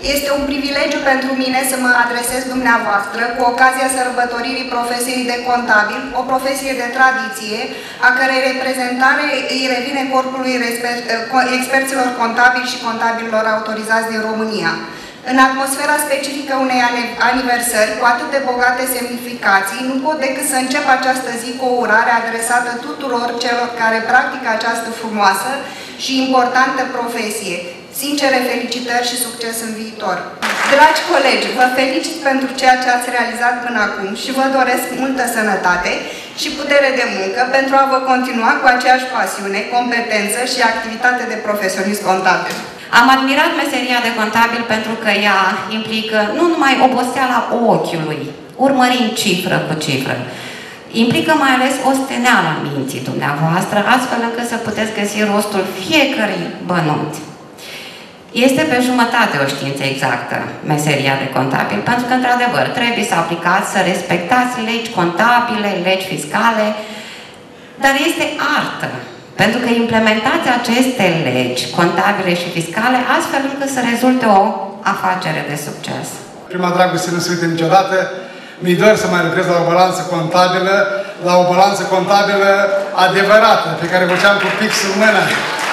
Este un privilegiu pentru mine să mă adresez dumneavoastră cu ocazia sărbătoririi profesiei de contabil, o profesie de tradiție, a cărei reprezentare îi revine corpului experților contabili și contabililor autorizați din România. În atmosfera specifică unei aniversări cu atât de bogate semnificații, nu pot decât să încep această zi cu o urare adresată tuturor celor care practică această frumoasă și importantă profesie. Sincere felicitări și succes în viitor! Dragi colegi, vă felicit pentru ceea ce ați realizat până acum și vă doresc multă sănătate și putere de muncă pentru a vă continua cu aceeași pasiune, competență și activitate de profesionist contabil. Am admirat meseria de contabil pentru că ea implică nu numai oboseala ochiului, urmărind cifră cu cifră, implică mai ales osteneala minții dumneavoastră, astfel încât să puteți găsi rostul fiecărui bănuț. Este pe jumătate o știință exactă, meseria de contabil, pentru că, într-adevăr, trebuie să aplicați, să respectați legi contabile, legi fiscale, dar este artă, pentru că implementați aceste legi contabile și fiscale astfel încât să rezulte o afacere de succes. Prima dragoste nu se uită niciodată. Mi-e dor să mai lucrez la o balanță contabilă, la o balanță contabilă adevărată, pe care o făceam cu pixul în mână.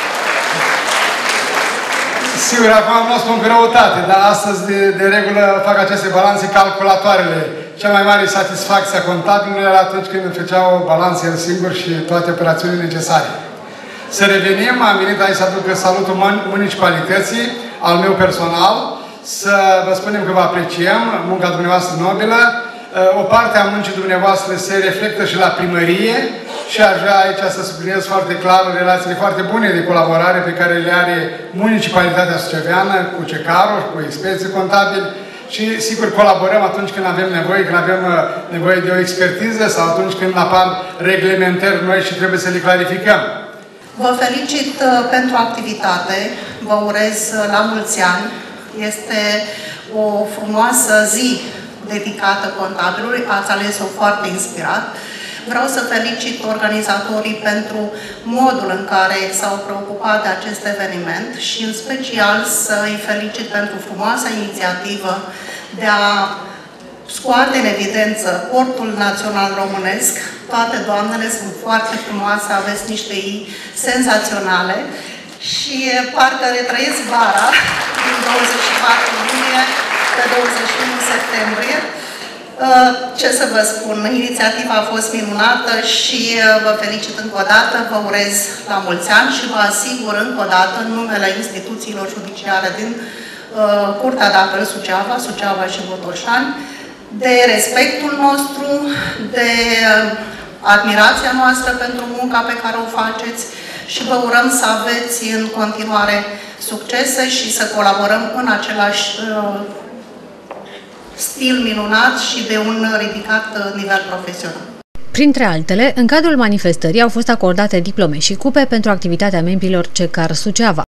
Sigur, acum nu o spun cu răutate, dar astăzi, de regulă, fac aceste balanțe calculatoarele. Cea mai mare satisfacție a contabilului era atunci când făceau balanțe el singur și toate operațiunile necesare. Să revenim, am venit aici să aduc salutul municipalității, al meu personal, să vă spunem că vă apreciem munca dumneavoastră nobilă. O parte a muncii dumneavoastră se reflectă și la primărie și aș vrea aici să subliniez foarte clar relațiile foarte bune de colaborare pe care le are municipalitatea suceveană cu CECAR-ul, cu experții contabili și, sigur, colaborăm atunci când avem nevoie, când avem nevoie de o expertiză sau atunci când apar reglementări noi și trebuie să le clarificăm. Vă felicit pentru activitate, vă urez la mulți ani. Este o frumoasă zi dedicată contabilului, ați ales-o foarte inspirat. Vreau să felicit organizatorii pentru modul în care s-au preocupat de acest eveniment și în special să îi felicit pentru frumoasa inițiativă de a scoate în evidență Corpul Național Românesc. Toate doamnele sunt foarte frumoase, aveți niște ei senzaționale și parcă retrăiesc vara din 24 iunie pe 21 septembrie. Ce să vă spun, inițiativa a fost minunată și vă felicit încă o dată, vă urez la mulți ani și vă asigur încă o dată în numele instituțiilor judiciare din Curtea de Apel Suceava și Botoșani, de respectul nostru, de admirația noastră pentru munca pe care o faceți și vă urăm să aveți în continuare succese și să colaborăm în același stil minunat și de un ridicat nivel profesional. Printre altele, în cadrul manifestării au fost acordate diplome și cupe pentru activitatea membrilor CECAR Suceava.